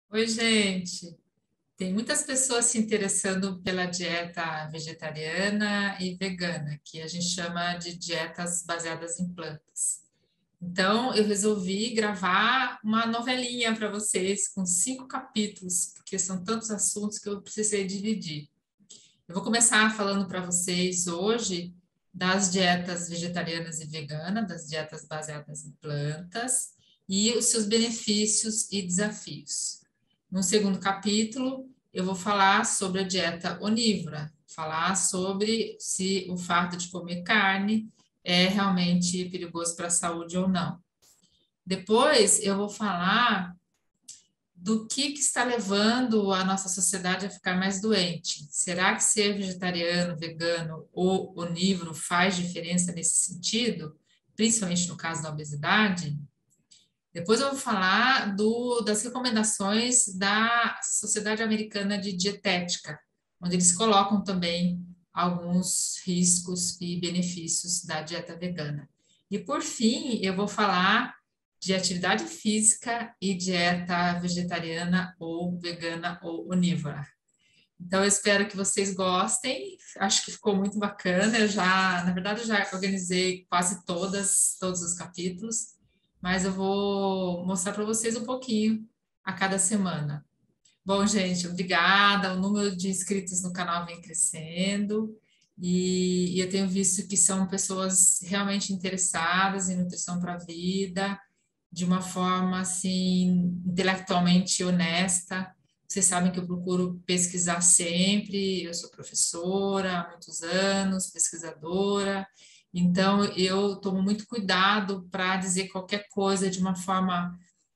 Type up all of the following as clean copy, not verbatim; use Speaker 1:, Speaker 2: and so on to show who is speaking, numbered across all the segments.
Speaker 1: Oi, gente. Tem muitas pessoas se interessando pela dieta vegetariana e vegana, que a gente chama de dietas baseadas em plantas. Então, eu resolvi gravar uma novelinha para vocês com 5 capítulos, porque são tantos assuntos que eu precisei dividir. Eu vou começar falando para vocês hoje das dietas vegetarianas e veganas, das dietas baseadas em plantas e os seus benefícios e desafios. No segundo capítulo, eu vou falar sobre a dieta onívora, falar sobre se o fato de comer carne é realmente perigoso para a saúde ou não. Depois, eu vou falar do que está levando a nossa sociedade a ficar mais doente. Será que ser vegetariano, vegano ou onívoro faz diferença nesse sentido, principalmente no caso da obesidade? Depois eu vou falar das recomendações da Sociedade Americana de Dietética, onde eles colocam também alguns riscos e benefícios da dieta vegana. E por fim, eu vou falar de atividade física e dieta vegetariana ou vegana ou onívora. Então, eu espero que vocês gostem. Acho que ficou muito bacana. Na verdade, eu já organizei quase todos os capítulos, mas eu vou mostrar para vocês um pouquinho a cada semana. Bom, gente, obrigada. O número de inscritos no canal vem crescendo e eu tenho visto que são pessoas realmente interessadas em nutrição para a vida, de uma forma assim intelectualmente honesta. Vocês sabem que eu procuro pesquisar sempre. Eu sou professora há muitos anos, pesquisadora, então eu tomo muito cuidado para dizer qualquer coisa de uma forma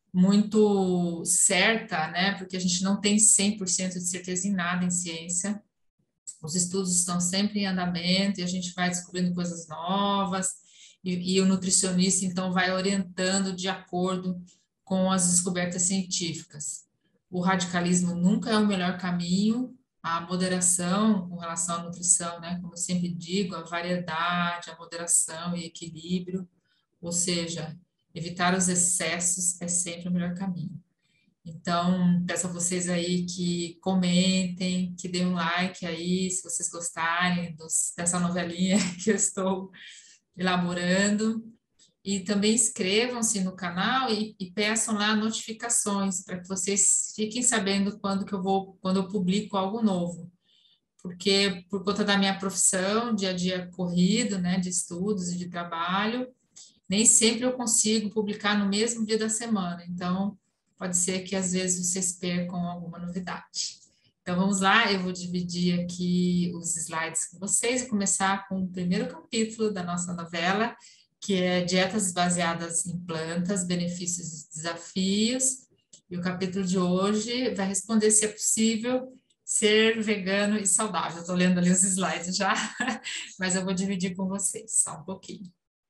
Speaker 1: muito certa, né? Porque a gente não tem 100% de certeza em nada em ciência. Os estudos estão sempre em andamento e a gente vai descobrindo coisas novas, e o nutricionista, então, vai orientando de acordo com as descobertas científicas. O radicalismo nunca é o melhor caminho, a moderação com relação à nutrição, né? Como eu sempre digo, a variedade, a moderação e equilíbrio, ou seja, evitar os excessos é sempre o melhor caminho. Então, peço a vocês aí que comentem, que deem um like aí, se vocês gostarem dessa novelinha que eu estou elaborando. E também inscrevam-se no canal e peçam lá notificações para que vocês fiquem sabendo quando eu publico algo novo. Porque por conta da minha profissão, dia a dia corrido, né, de estudos e de trabalho, nem sempre eu consigo publicar no mesmo dia da semana. Então, pode ser que às vezes vocês percam alguma novidade. Então, vamos lá, eu vou dividir aqui os slides com vocês e começar com o primeiro capítulo da nossa novela, que é Dietas baseadas em plantas, benefícios e desafios. E o capítulo de hoje vai responder se é possível ser vegano e saudável. Estou lendo ali os slides já, mas eu vou dividir com vocês só um pouquinho.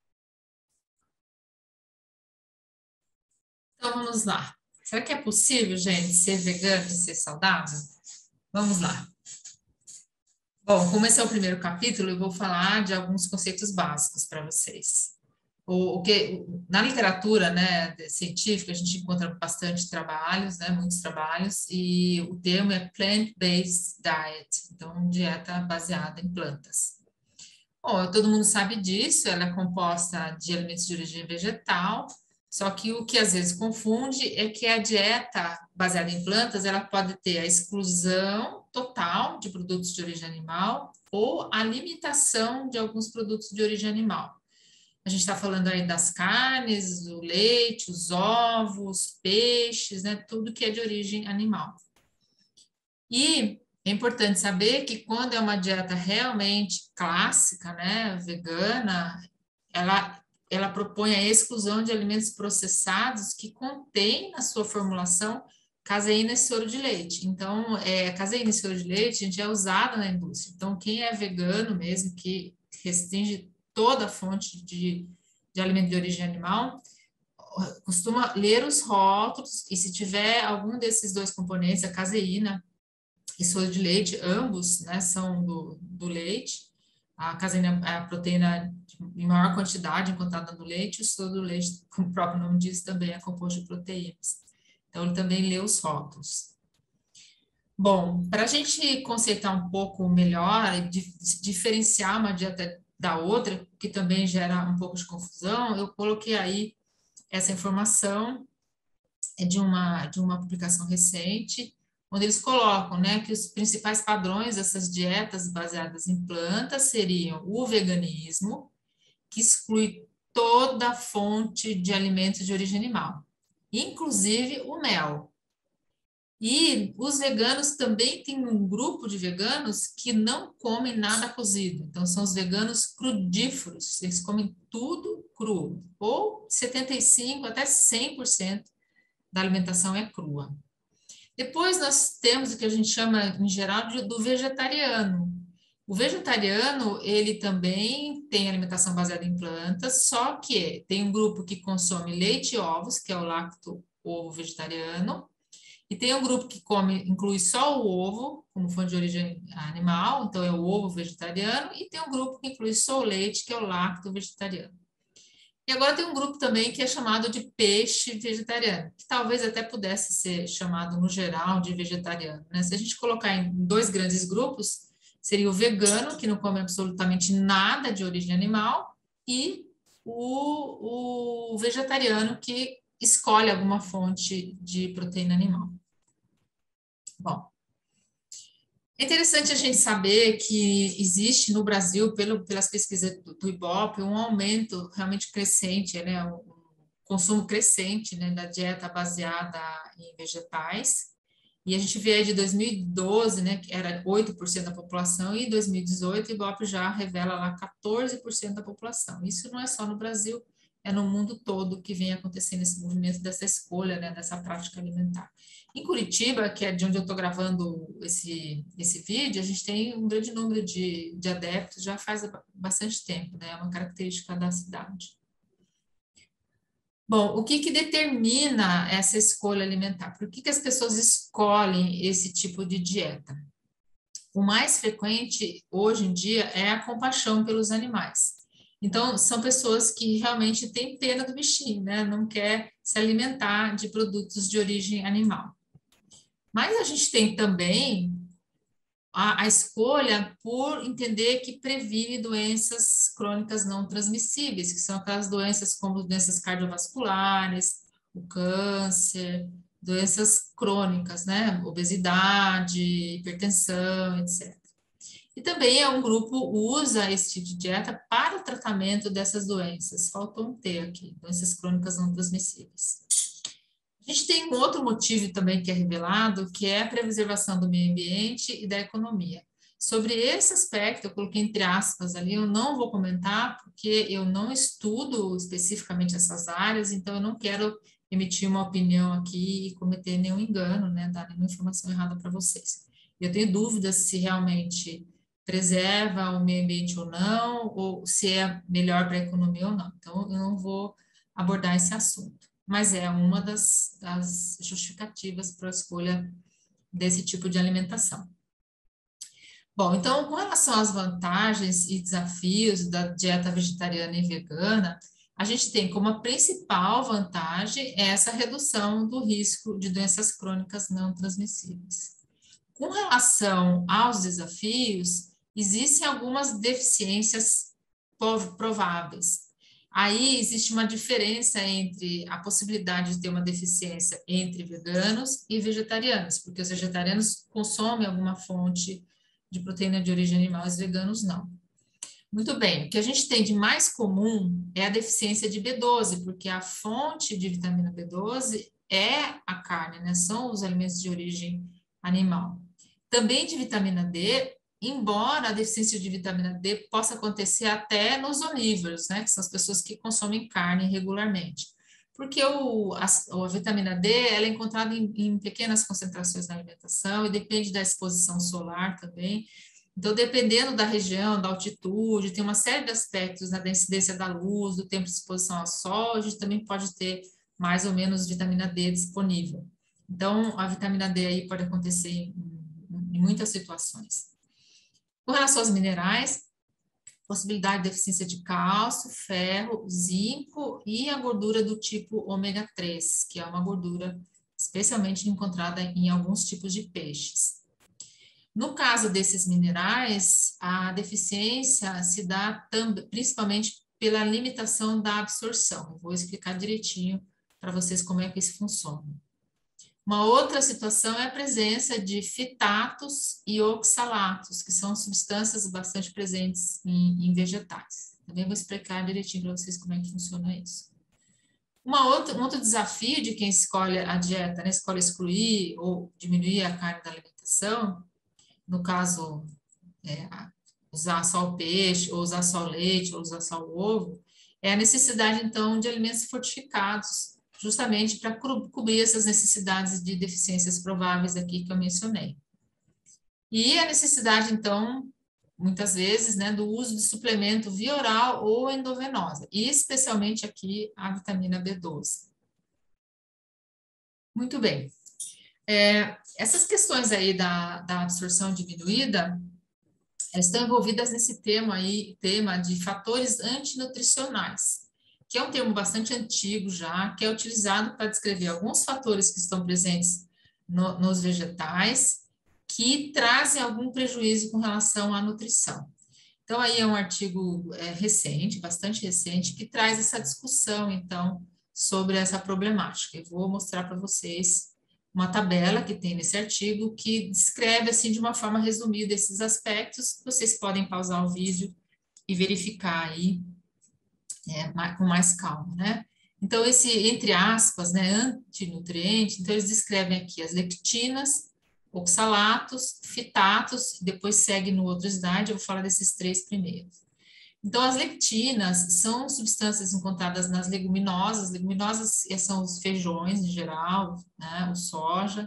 Speaker 1: Então vamos lá. Será que é possível, gente, ser vegano e ser saudável? Vamos lá. Bom, como esse é o primeiro capítulo, eu vou falar de alguns conceitos básicos para vocês. Na literatura, né, científica, a gente encontra bastante trabalhos, né, muitos trabalhos, e o termo é plant-based diet, então dieta baseada em plantas. Bom, todo mundo sabe disso, ela é composta de alimentos de origem vegetal, só que o que às vezes confunde é que a dieta baseada em plantas, ela pode ter a exclusão total de produtos de origem animal ou a limitação de alguns produtos de origem animal. A gente está falando aí das carnes, do leite, os ovos, peixes, né? Tudo que é de origem animal. E é importante saber que quando é uma dieta realmente clássica, né, vegana, ela propõe a exclusão de alimentos processados que contêm na sua formulação caseína e soro de leite. Então, caseína e soro de leite, a gente é usado na indústria. Então, quem é vegano mesmo, que restringe toda a fonte de alimento de origem animal, costuma ler os rótulos e se tiver algum desses dois componentes, a caseína e soro de leite, ambos, né, são do leite. A caseína é a proteína em maior quantidade encontrada no leite, o soro do leite, como o próprio nome diz, também é composto de proteínas. Então, ele também lê os rótulos. Bom, para a gente conceitar um pouco melhor e diferenciar uma dieta da outra, que também gera um pouco de confusão, eu coloquei aí essa informação de uma publicação recente, onde eles colocam, né, que os principais padrões dessas dietas baseadas em plantas seriam o veganismo, que exclui toda fonte de alimentos de origem animal, inclusive o mel. E os veganos também têm um grupo de veganos que não comem nada cozido. Então, são os veganos crudíferos. Eles comem tudo cru. Ou 75% até 100% da alimentação é crua. Depois nós temos o que a gente chama, em geral, do vegetariano. O vegetariano, ele também tem alimentação baseada em plantas, só que tem um grupo que consome leite e ovos, que é o lacto-ovo vegetariano, e tem um grupo que inclui só o ovo, como fonte de origem animal, então é o ovo vegetariano, e tem um grupo que inclui só o leite, que é o lacto vegetariano. E agora tem um grupo também que é chamado de peixe vegetariano, que talvez até pudesse ser chamado no geral de vegetariano, né? Se a gente colocar em dois grandes grupos, seria o vegano, que não come absolutamente nada de origem animal, e o vegetariano, que escolhe alguma fonte de proteína animal. Bom, é interessante a gente saber que existe no Brasil, pelas pesquisas do IBOP, um aumento realmente crescente, né, um consumo crescente, né, da dieta baseada em vegetais. E a gente vê aí de 2012, né, que era 8% da população, e em 2018 o IBOP já revela lá 14% da população. Isso não é só no Brasil, é no mundo todo que vem acontecendo esse movimento dessa escolha, né, dessa prática alimentar. Em Curitiba, que é de onde eu estou gravando esse vídeo, a gente tem um grande número de adeptos já faz bastante tempo, né? É uma característica da cidade. Bom, o que determina essa escolha alimentar? Por que as pessoas escolhem esse tipo de dieta? O mais frequente hoje em dia é a compaixão pelos animais. Então, são pessoas que realmente têm pena do bichinho, né? Não quer se alimentar de produtos de origem animal. Mas a gente tem também a escolha por entender que previne doenças crônicas não transmissíveis, que são aquelas doenças como doenças cardiovasculares, o câncer, doenças crônicas, né? Obesidade, hipertensão, etc. E também é um grupo usa esse tipo de dieta para o tratamento dessas doenças. Faltou um T aqui, doenças crônicas não transmissíveis. A gente tem um outro motivo também que é revelado, que é a preservação do meio ambiente e da economia. Sobre esse aspecto, eu coloquei entre aspas ali, eu não vou comentar, porque eu não estudo especificamente essas áreas, então eu não quero emitir uma opinião aqui e cometer nenhum engano, né, dar nenhuma informação errada para vocês. Eu tenho dúvidas se realmente preserva o meio ambiente ou não, ou se é melhor para a economia ou não. Então, eu não vou abordar esse assunto, mas é uma das justificativas para a escolha desse tipo de alimentação. Bom, então, com relação às vantagens e desafios da dieta vegetariana e vegana, a gente tem como a principal vantagem essa redução do risco de doenças crônicas não transmissíveis. Com relação aos desafios, existem algumas deficiências prováveis. Aí existe uma diferença entre a possibilidade de ter uma deficiência entre veganos e vegetarianos, porque os vegetarianos consomem alguma fonte de proteína de origem animal, os veganos não. Muito bem, o que a gente tem de mais comum é a deficiência de B12, porque a fonte de vitamina B12 é a carne, né? São os alimentos de origem animal. Também de vitamina D, embora a deficiência de vitamina D possa acontecer até nos onívoros, né? Que são as pessoas que consomem carne regularmente. Porque a vitamina D ela é encontrada em pequenas concentrações na alimentação e depende da exposição solar também. Então, dependendo da região, da altitude, tem uma série de aspectos, né, da incidência da luz, do tempo de exposição ao sol, a gente também pode ter mais ou menos vitamina D disponível. Então, a vitamina D aí pode acontecer em muitas situações. Com relação aos minerais, possibilidade de deficiência de cálcio, ferro, zinco e a gordura do tipo ômega 3, que é uma gordura especialmente encontrada em alguns tipos de peixes. No caso desses minerais, a deficiência se dá principalmente pela limitação da absorção. Eu vou explicar direitinho para vocês como é que isso funciona. Uma outra situação é a presença de fitatos e oxalatos, que são substâncias bastante presentes em vegetais. Também vou explicar direitinho para vocês como é que funciona isso. Um outro desafio de quem escolhe a dieta, né, escolhe excluir ou diminuir a carne da alimentação, no caso, usar só o peixe, ou usar só o leite, ou usar só o ovo, é a necessidade, então, de alimentos fortificados, justamente para cobrir essas necessidades de deficiências prováveis aqui que eu mencionei. E a necessidade, então, muitas vezes, né, do uso de suplemento via oral ou endovenosa, e especialmente aqui a vitamina B12. Muito bem. Essas questões aí da absorção diminuída, elas estão envolvidas nesse tema de fatores antinutricionais, que é um termo bastante antigo já, que é utilizado para descrever alguns fatores que estão presentes nos vegetais, que trazem algum prejuízo com relação à nutrição. Então, aí é um artigo recente, bastante recente, que traz essa discussão, então, sobre essa problemática. Eu vou mostrar para vocês uma tabela que tem nesse artigo que descreve, assim, de uma forma resumida esses aspectos. Vocês podem pausar o vídeo e verificar aí com mais calma, né? Então, esse, entre aspas, né, antinutriente, então eles descrevem aqui as lectinas, oxalatos, fitatos, depois segue no outro slide, eu vou falar desses três primeiros. Então, as lectinas são substâncias encontradas nas leguminosas são os feijões em geral, né, o soja,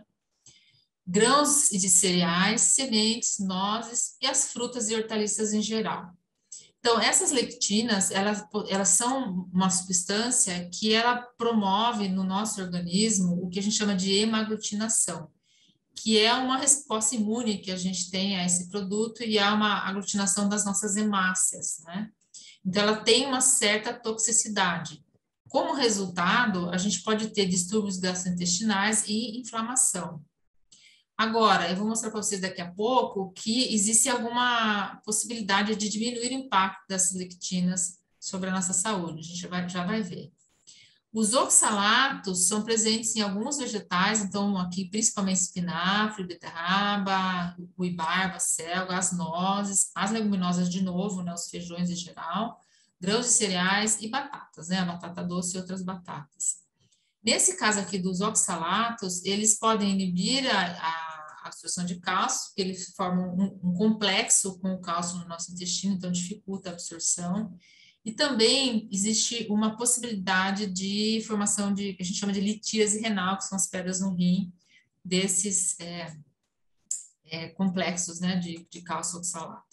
Speaker 1: grãos de cereais, sementes, nozes e as frutas e hortaliças em geral. Então, essas lectinas, elas são uma substância que ela promove no nosso organismo o que a gente chama de hemaglutinação, que é uma resposta imune que a gente tem a esse produto e há uma aglutinação das nossas hemácias, né? Então, ela tem uma certa toxicidade. Como resultado, a gente pode ter distúrbios gastrointestinais e inflamação. Agora, eu vou mostrar para vocês daqui a pouco que existe alguma possibilidade de diminuir o impacto dessas lectinas sobre a nossa saúde. A gente já vai ver. Os oxalatos são presentes em alguns vegetais, então aqui principalmente espinafre, beterraba, ruibarba, selga, as nozes, as leguminosas de novo, né, os feijões em geral, grãos de cereais e batatas, né, a batata doce e outras batatas. Nesse caso aqui dos oxalatos, eles podem inibir a absorção de cálcio, porque eles formam um complexo com o cálcio no nosso intestino, então dificulta a absorção. E também existe uma possibilidade de formação de, que a gente chama de litíase renal, que são as pedras no rim, desses complexos, né, de cálcio oxalato.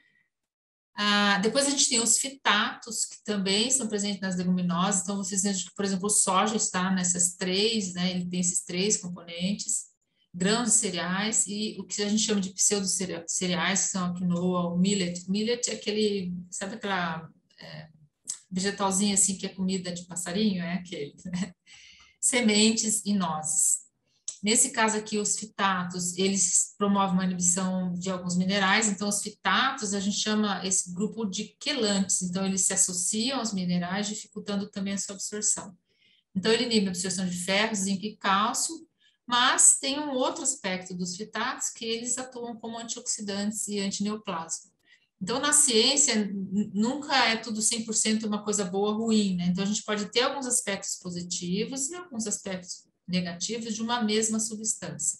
Speaker 1: Depois a gente tem os fitatos, que também são presentes nas leguminosas. Então, vocês vejam que, por exemplo, o soja está nessas três, né? Ele tem esses três componentes, grãos de cereais e o que a gente chama de pseudo-cereais, que são a quinoa, o millet. Millet é aquele, sabe aquela vegetalzinho assim que é comida de passarinho? É aquele, né? Sementes e nozes. Nesse caso aqui, os fitatos, eles promovem uma inibição de alguns minerais, então os fitatos, a gente chama esse grupo de quelantes, então eles se associam aos minerais, dificultando também a sua absorção. Então ele inibe a absorção de ferro, zinco e cálcio, mas tem um outro aspecto dos fitatos, que eles atuam como antioxidantes e antineoplásmicos. Então, na ciência, nunca é tudo 100% uma coisa boa ou ruim, né? Então, a gente pode ter alguns aspectos positivos e alguns aspectos negativos de uma mesma substância.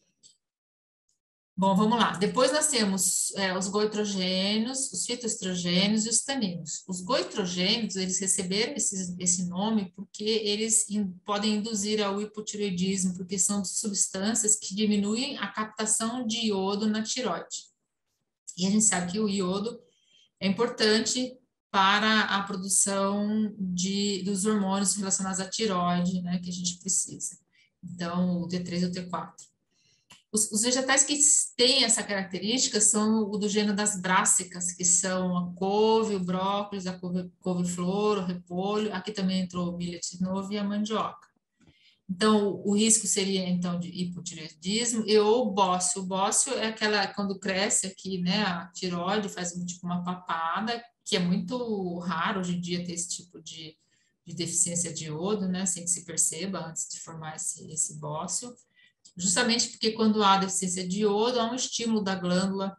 Speaker 1: Bom, vamos lá. Depois nós temos os goitrogênios, os fitoestrogênios e os taninos. Os goitrogênios, eles receberam esse nome porque eles podem induzir ao hipotireoidismo, porque são substâncias que diminuem a captação de iodo na tireoide. E a gente sabe que o iodo é importante para a produção dos hormônios relacionados à tireoide, né, que a gente precisa. Então, o T3 e o T4. Os vegetais que têm essa característica são o do gênero das brássicas, que são a couve, o brócolis, a couve-flor, o repolho. Aqui também entrou o millet de novo e a mandioca. Então, o risco seria, então, de hipotireoidismo e ou bócio. O bócio é aquela, quando cresce aqui, né, a tireoide faz tipo uma papada, que é muito raro hoje em dia ter esse tipo de deficiência de iodo, né, sem que se perceba antes de formar esse bócio. Justamente porque quando há deficiência de iodo, há um estímulo da glândula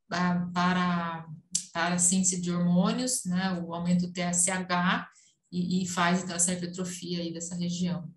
Speaker 1: para a síntese de hormônios, né, o aumento do TSH, e faz, então, essa hipertrofia aí dessa região.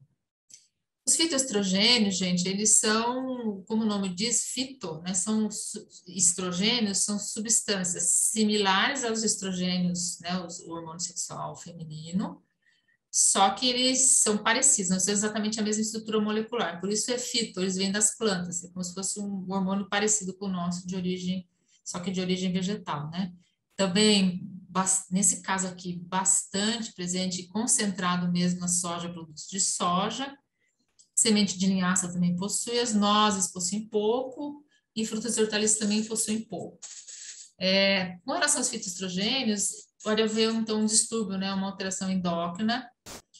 Speaker 1: Os fitoestrogênios, gente, eles são, como o nome diz, fito, né? São estrogênios, são substâncias similares aos estrogênios, né? O hormônio sexual feminino, só que eles são parecidos, não são exatamente a mesma estrutura molecular. Por isso é fito, eles vêm das plantas, é como se fosse um hormônio parecido com o nosso, de origem, só que de origem vegetal, né? Também, nesse caso aqui, bastante presente e concentrado mesmo na soja, produtos de soja. Semente de linhaça também possui, as nozes possuem pouco, e frutas e hortaliças também possuem pouco. Com relação aos fitoestrogênios, pode haver, então, um distúrbio, né, uma alteração endócrina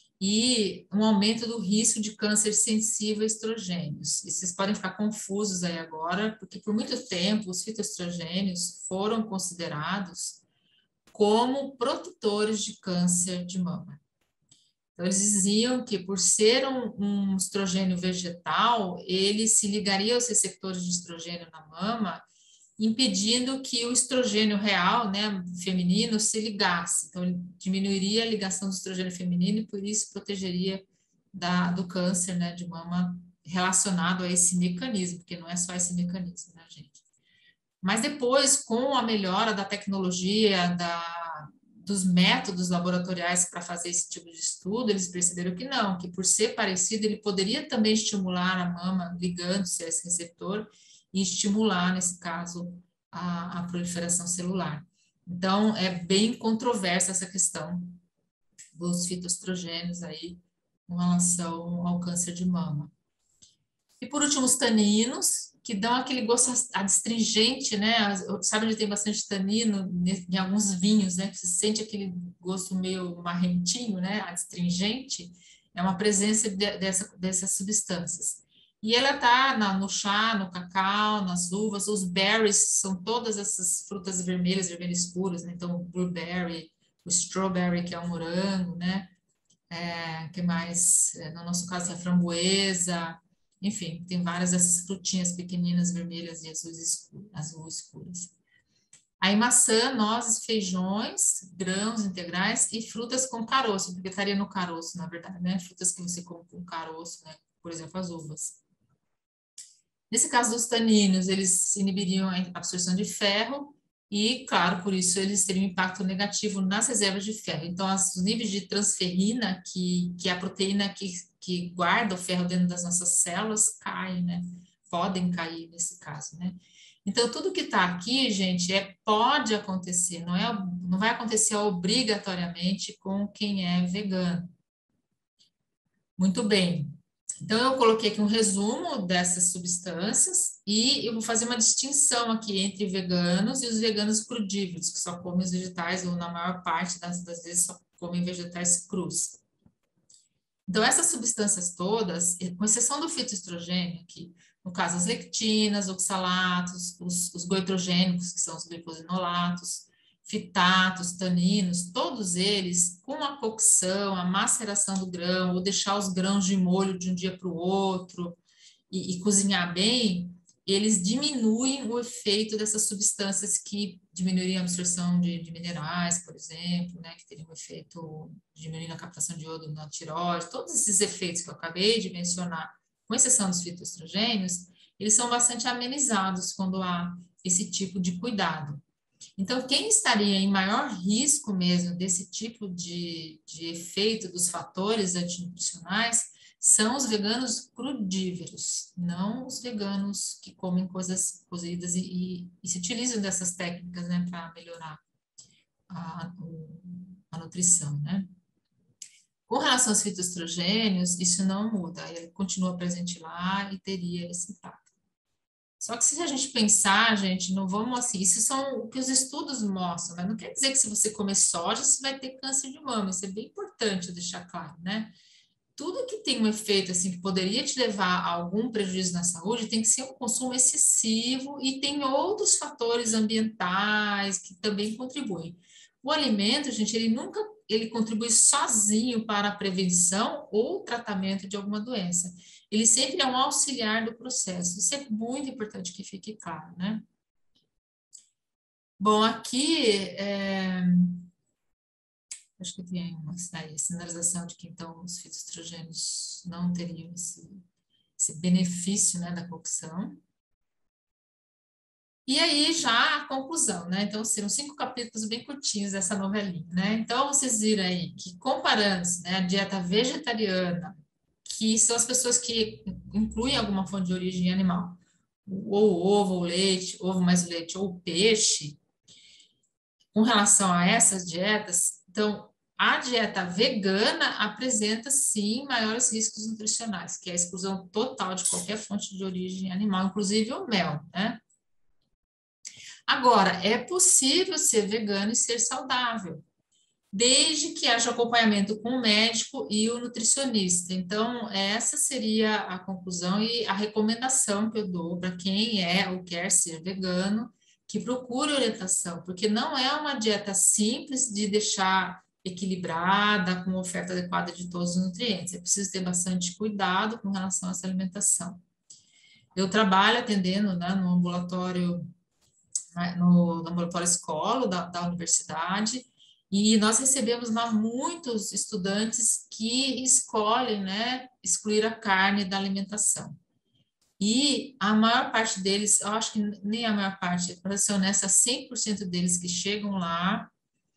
Speaker 1: e um aumento do risco de câncer sensível a estrogênios. E vocês podem ficar confusos aí agora, porque por muito tempo os fitoestrogênios foram considerados como protetores de câncer de mama. Então, eles diziam que, por ser um estrogênio vegetal, ele se ligaria aos receptores de estrogênio na mama, impedindo que o estrogênio real, né, feminino, se ligasse. Então, ele diminuiria a ligação do estrogênio feminino e, por isso, protegeria do câncer, né, de mama relacionado a esse mecanismo, porque não é só esse mecanismo, né, gente? Mas depois, com a melhora da tecnologia, dos métodos laboratoriais para fazer esse tipo de estudo, eles perceberam que não, que por ser parecido, ele poderia também estimular a mama, ligando-se a esse receptor, e estimular, nesse caso, a proliferação celular. Então, é bem controversa essa questão dos fitoestrogênios aí com relação ao câncer de mama. E por último, os taninos, que dão aquele gosto adstringente, né? Sabe onde tem bastante tanino? Em alguns vinhos, né? Que você sente aquele gosto meio marrentinho, né? Adstringente. É uma presença dessas substâncias. E ela está no chá, no cacau, nas uvas. Os berries são todas essas frutas vermelhas escuras, né? Então, o blueberry, o strawberry, que é um morango, né? Que mais? No nosso caso, é a framboesa. Enfim, tem várias dessas frutinhas pequeninas, vermelhas e azul escuras. Aí maçã, nozes, feijões, grãos integrais e frutas com caroço, porque estaria no caroço, na verdade, né? Frutas que você come com caroço, né? Por exemplo, as uvas. Nesse caso dos taninos, eles inibiriam a absorção de ferro e, claro, por isso eles teriam um impacto negativo nas reservas de ferro. Então, os níveis de transferrina, que é a proteína que guarda o ferro dentro das nossas células, caem, né? Podem cair nesse caso, né? Então, tudo que está aqui, gente, pode acontecer, não vai acontecer obrigatoriamente com quem é vegano. Muito bem. Então, eu coloquei aqui um resumo dessas substâncias e eu vou fazer uma distinção aqui entre veganos e os veganos crudívoros, que só comem os vegetais ou na maior parte das vezes só comem vegetais crus. Então, essas substâncias todas, com exceção do fitoestrogênio, que no caso as lectinas, oxalatos, os goitrogênicos, que são os glicosinolatos, fitatos, taninos, todos eles, com a cocção, a maceração do grão, ou deixar os grãos de molho de um dia para o outro e cozinhar bem, eles diminuem o efeito dessas substâncias que diminuiriam a absorção de minerais, por exemplo, né, que teriam um efeito diminuindo a captação de iodo na tireoide, todos esses efeitos que eu acabei de mencionar, com exceção dos fitoestrogênios, eles são bastante amenizados quando há esse tipo de cuidado. Então, quem estaria em maior risco mesmo desse tipo de efeito dos fatores antinutricionais são os veganos crudíveros, não os veganos que comem coisas cozidas e se utilizam dessas técnicas, né, para melhorar a nutrição, né? Com relação aos fitoestrogênios, isso não muda, ele continua presente lá e teria esse impacto. Só que se a gente pensar, gente, não vamos assim, isso são o que os estudos mostram, mas não quer dizer que se você comer soja, você vai ter câncer de mama, isso é bem importante deixar claro, né? tudo que tem um efeito assim que poderia te levar a algum prejuízo na saúde tem que ser um consumo excessivo e tem outros fatores ambientais que também contribuem. O alimento, gente, ele contribui sozinho para a prevenção ou tratamento de alguma doença. Ele sempre é um auxiliar do processo. Isso é muito importante que fique claro, né? Bom, aqui acho que tem uma sinalização de que então os fitoestrogênios não teriam esse benefício, né, da cocção. E aí já a conclusão, né? Então serão 5 capítulos bem curtinhos dessa novelinha, né? Então vocês viram aí que comparando, né, a dieta vegetariana, que são as pessoas que incluem alguma fonte de origem animal, ou ovo, ou leite, ovo mais leite, ou peixe, com relação a essas dietas, então a dieta vegana apresenta sim maiores riscos nutricionais, que é a exclusão total de qualquer fonte de origem animal, inclusive o mel, né? Agora, é possível ser vegano e ser saudável, desde que haja acompanhamento com o médico e o nutricionista. Então, essa seria a conclusão e a recomendação que eu dou para quem é ou quer ser vegano, que procure orientação, porque não é uma dieta simples de deixar equilibrada, com oferta adequada de todos os nutrientes. É preciso ter bastante cuidado com relação a essa alimentação. Eu trabalho atendendo, né, no ambulatório, no ambulatório escola da universidade, e nós recebemos lá muitos estudantes que escolhem, né, excluir a carne da alimentação. E a maior parte deles, eu acho que nem a maior parte, para ser honesta, 100% deles que chegam lá,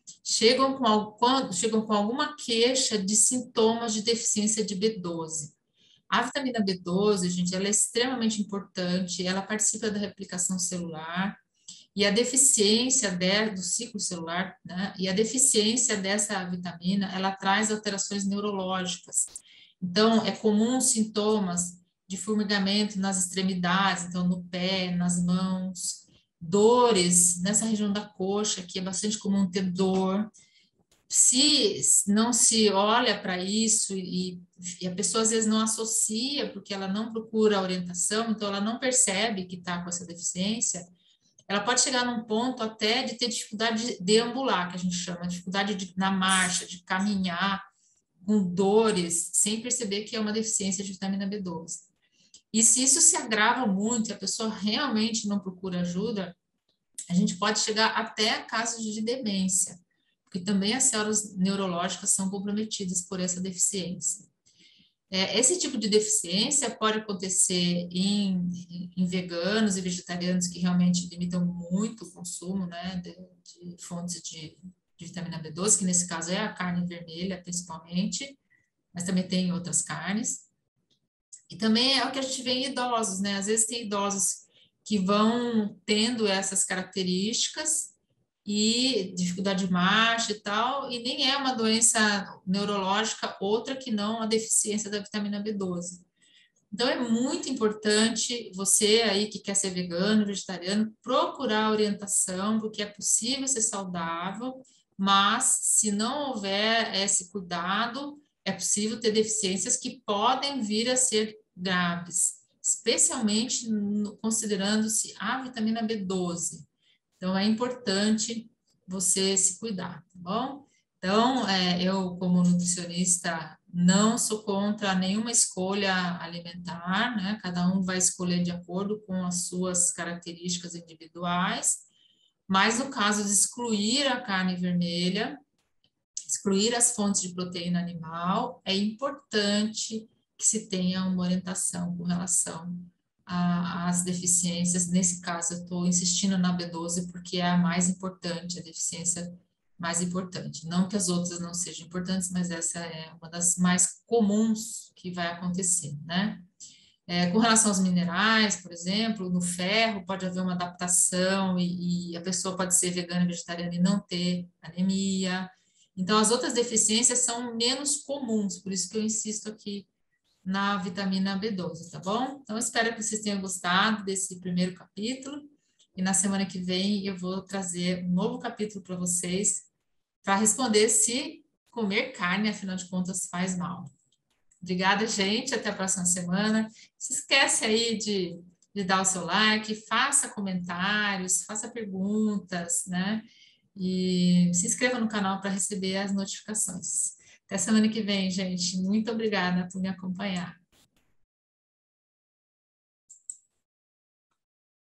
Speaker 1: chegam com alguma queixa de sintomas de deficiência de B12. A vitamina B12, gente, ela é extremamente importante, ela participa da replicação celular, e a deficiência do ciclo celular, né? E a deficiência dessa vitamina, ela traz alterações neurológicas. Então, é comum sintomas de formigamento nas extremidades, então no pé, nas mãos, dores nessa região da coxa, que é bastante comum ter dor. Se não se olha para isso e a pessoa às vezes não associa, porque ela não procura orientação, então ela não percebe que está com essa deficiência, ela pode chegar num ponto até de ter dificuldade de deambular, que a gente chama, dificuldade na marcha, de caminhar, com dores, sem perceber que é uma deficiência de vitamina B12. E se isso se agrava muito e a pessoa realmente não procura ajuda, a gente pode chegar até casos de demência, porque também as células neurológicas são comprometidas por essa deficiência. Esse tipo de deficiência pode acontecer em veganos e vegetarianos que realmente limitam muito o consumo, né, de fontes de vitamina B12, que nesse caso é a carne vermelha principalmente, mas também tem outras carnes. E também é o que a gente vê em idosos, né? Às vezes tem idosos que vão tendo essas características e dificuldade de marcha e tal, e nem é uma doença neurológica outra que não a deficiência da vitamina B12. Então é muito importante você aí que quer ser vegano, vegetariano, procurar orientação, porque é possível ser saudável, mas se não houver esse cuidado, é possível ter deficiências que podem vir a ser graves, especialmente considerando-se a vitamina B12. Então, é importante você se cuidar, tá bom? Então, eu, como nutricionista, não sou contra nenhuma escolha alimentar, né? Cada um vai escolher de acordo com as suas características individuais, mas no caso de excluir a carne vermelha, excluir as fontes de proteína animal, é importante que se tenha uma orientação com relação às deficiências. Nesse caso, eu estou insistindo na B12 porque é a mais importante, a deficiência mais importante. Não que as outras não sejam importantes, mas essa é uma das mais comuns que vai acontecer, né? Com relação aos minerais, por exemplo, no ferro pode haver uma adaptação e a pessoa pode ser vegana e vegetariana e não ter anemia. Então, as outras deficiências são menos comuns, por isso que eu insisto aqui na vitamina B12, tá bom? Então, espero que vocês tenham gostado desse primeiro capítulo e na semana que vem eu vou trazer um novo capítulo para vocês para responder se comer carne, afinal de contas, faz mal. Obrigada, gente. Até a próxima semana. Se esquece aí de dar o seu like, faça comentários, faça perguntas, né? E se inscreva no canal para receber as notificações. Até semana que vem, gente. Muito obrigada por me acompanhar.